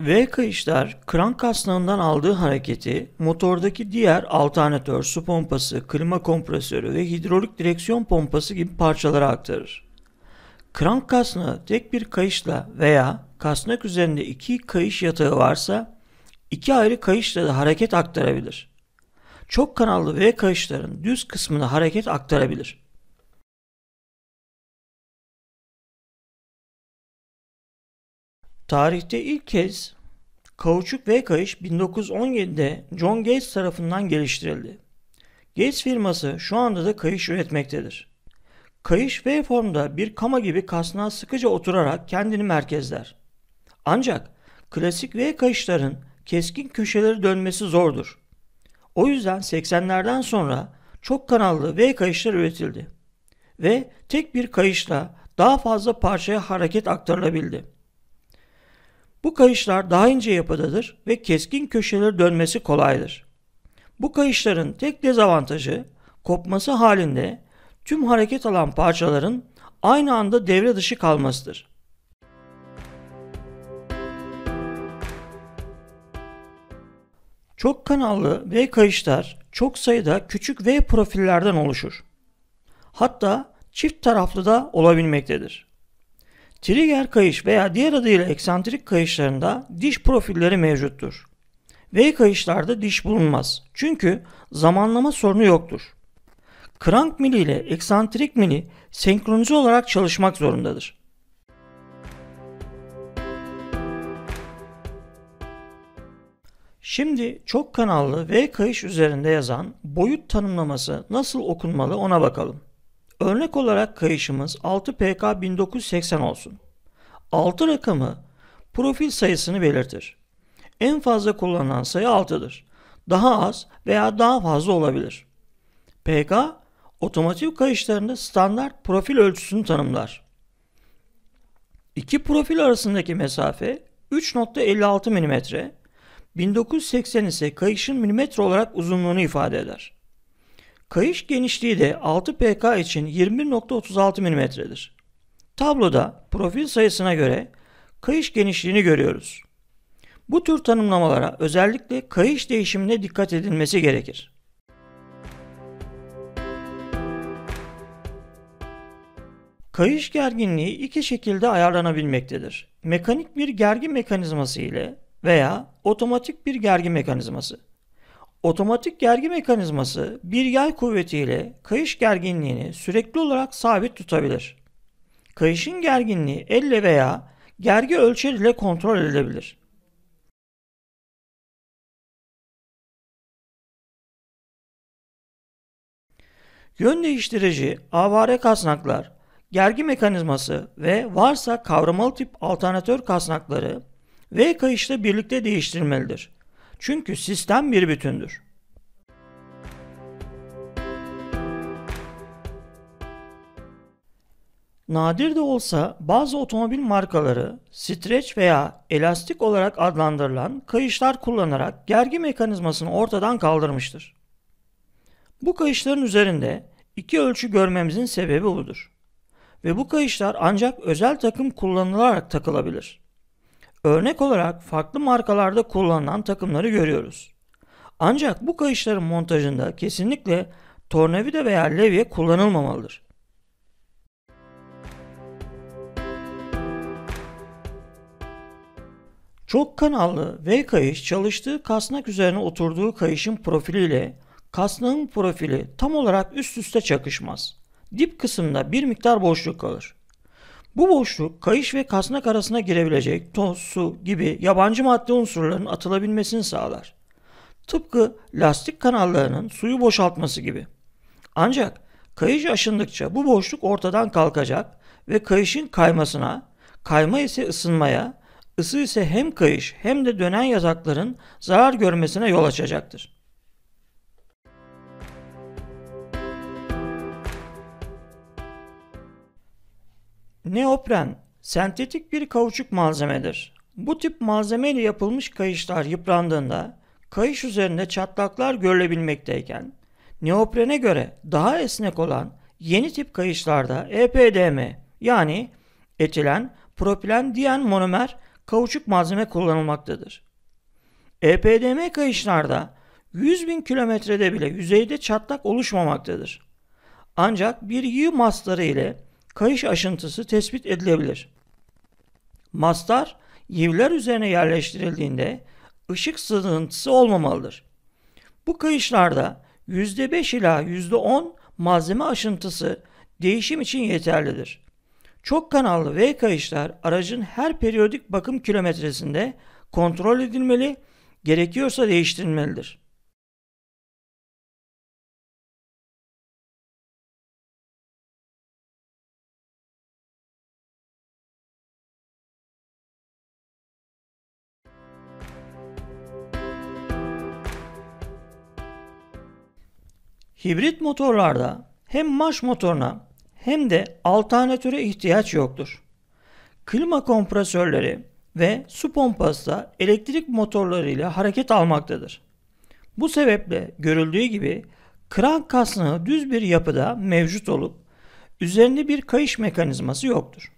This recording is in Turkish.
V kayışlar krank kasnağından aldığı hareketi motordaki diğer alternatör, su pompası, klima kompresörü ve hidrolik direksiyon pompası gibi parçalara aktarır. Krank kasnağı tek bir kayışla veya kasnak üzerinde iki kayış yatağı varsa iki ayrı kayışla da hareket aktarabilir. Çok kanallı V kayışların düz kısmına hareket aktarabilir. Tarihte ilk kez kauçuk V kayış 1917'de John Gates tarafından geliştirildi. Gates firması şu anda da kayış üretmektedir. Kayış V formda bir kama gibi kasnağa sıkıca oturarak kendini merkezler. Ancak klasik V kayışların keskin köşeleri dönmesi zordur. O yüzden 80'lerden sonra çok kanallı V kayışlar üretildi. Ve tek bir kayışla daha fazla parçaya hareket aktarılabildi. Bu kayışlar daha ince yapıdadır ve keskin köşeleri dönmesi kolaydır. Bu kayışların tek dezavantajı kopması halinde tüm hareket alan parçaların aynı anda devre dışı kalmasıdır. Çok kanallı V kayışlar çok sayıda küçük V profillerden oluşur. Hatta çift taraflı da olabilmektedir. Trigger kayış veya diğer adıyla eksantrik kayışlarında diş profilleri mevcuttur. V kayışlarda diş bulunmaz. Çünkü zamanlama sorunu yoktur. Crank mili ile eksantrik mili senkronize olarak çalışmak zorundadır. Şimdi çok kanallı V kayış üzerinde yazan boyut tanımlaması nasıl okunmalı ona bakalım. Örnek olarak kayışımız 6PK1980 olsun. 6 rakamı profil sayısını belirtir. En fazla kullanılan sayı 6'dır. Daha az veya daha fazla olabilir. PK, otomotiv kayışlarında standart profil ölçüsünü tanımlar. İki profil arasındaki mesafe 3.56 mm, 1980 ise kayışın milimetre olarak uzunluğunu ifade eder. Kayış genişliği de 6 PK için 21.36 mm'dir. Tabloda profil sayısına göre kayış genişliğini görüyoruz. Bu tür tanımlamalara özellikle kayış değişimine dikkat edilmesi gerekir. Kayış gerginliği iki şekilde ayarlanabilmektedir. Mekanik bir gergi mekanizması ile veya otomatik bir gergi mekanizması. Otomatik gergi mekanizması bir yay kuvvetiyle kayış gerginliğini sürekli olarak sabit tutabilir. Kayışın gerginliği elle veya gergi ölçer ile kontrol edilebilir. Yön değiştirici, avare kasnaklar, gergi mekanizması ve varsa kavramalı tip alternatör kasnakları V kayışla birlikte değiştirilmelidir. Çünkü sistem bir bütündür. Nadir de olsa bazı otomobil markaları streç veya elastik olarak adlandırılan kayışlar kullanarak gergi mekanizmasını ortadan kaldırmıştır. Bu kayışların üzerinde iki ölçü görmemizin sebebi budur. Ve bu kayışlar ancak özel takım kullanılarak takılabilir. Örnek olarak farklı markalarda kullanılan takımları görüyoruz. Ancak bu kayışların montajında kesinlikle tornavida veya levye kullanılmamalıdır. Çok kanallı V kayış çalıştığı kasnak üzerine oturduğu kayışın profiliyle kasnağın profili tam olarak üst üste çakışmaz. Dip kısımda bir miktar boşluk kalır. Bu boşluk kayış ve kasnak arasına girebilecek toz, su gibi yabancı madde unsurlarının atılabilmesini sağlar. Tıpkı lastik kanallarının suyu boşaltması gibi. Ancak kayış aşındıkça bu boşluk ortadan kalkacak ve kayışın kaymasına, kayma ise ısınmaya, ısı ise hem kayış hem de dönen yazakların zarar görmesine yol açacaktır. Neopren, sentetik bir kauçuk malzemedir. Bu tip malzeme ile yapılmış kayışlar yıprandığında kayış üzerinde çatlaklar görülebilmekteyken, neoprene göre daha esnek olan yeni tip kayışlarda EPDM yani etilen propilen diyen monomer kauçuk malzeme kullanılmaktadır. EPDM kayışlarda 100.000 kilometrede bile yüzeyde çatlak oluşmamaktadır. Ancak bir yığ mastarı ile kayış aşıntısı tespit edilebilir. Mastar yivler üzerine yerleştirildiğinde ışık sızıntısı olmamalıdır. Bu kayışlarda %5 ila %10 malzeme aşıntısı değişim için yeterlidir. Çok kanallı V kayışlar aracın her periyodik bakım kilometresinde kontrol edilmeli, gerekiyorsa değiştirilmelidir. Hibrit motorlarda hem marş motoruna hem de alternatöre ihtiyaç yoktur. Klima kompresörleri ve su pompası da elektrik motorlarıyla hareket almaktadır. Bu sebeple görüldüğü gibi krank kasnağı düz bir yapıda mevcut olup üzerinde bir kayış mekanizması yoktur.